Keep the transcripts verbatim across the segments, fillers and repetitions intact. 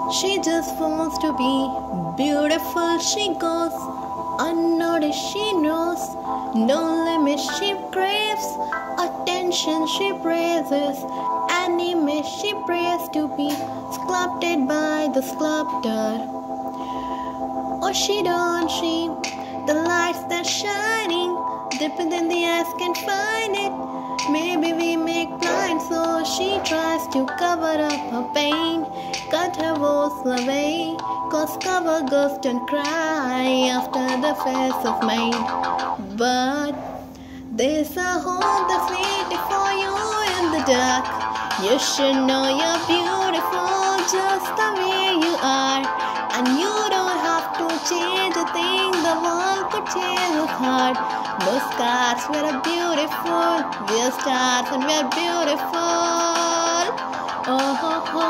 She just wants to be beautiful. She goes unnoticed, she knows no limits. She craves attention, she praises anime. She prays to be sculpted by the sculptor. Or she don't, she the lights that shining deeper than the eyes can find it. Maybe we make blind, so she tries to cover up her pain, cut her woes away, cause cover girls don't cry after the face of mine. But there's a home that's waiting for you in the dark. You should know you're beautiful just the way you are, and you don't have to change a thing. The world could change its heart. No scars, we're beautiful. We're stars and we're beautiful. Oh, oh, oh,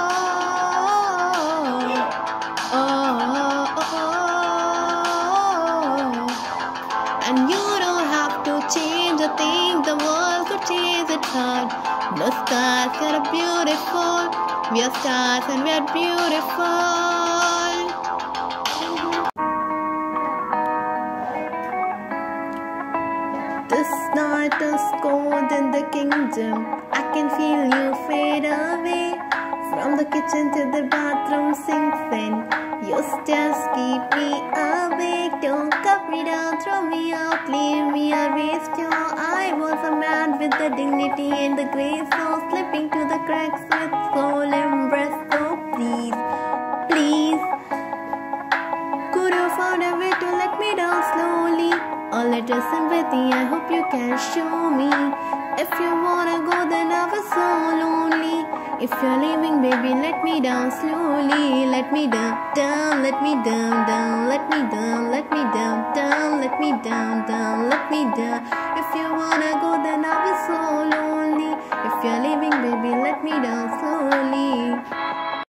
oh, oh, oh. And you don't have to change a thing. The world could change its heart. No scars, we're beautiful. We're stars and we're beautiful. This night is cold in the kingdom. I can feel you fade away. From the kitchen to the bathroom sinks in. Your stares keep me awake. Don't cut me down, throw me out, leave me a waste. I was a man with the dignity and the grace, so slipping to the cracks with soul embrace. So please, please, could you find a way to let me down slowly? A little sympathy, I hope you can show me. If you wanna go, then I was so lonely. If you're leaving, baby, let me down slowly. Let me down, down, let me down, down, let me down, let me down, down, let me down, down, let me down. If you wanna go, then I was so lonely. If you're leaving, baby, let me down slowly.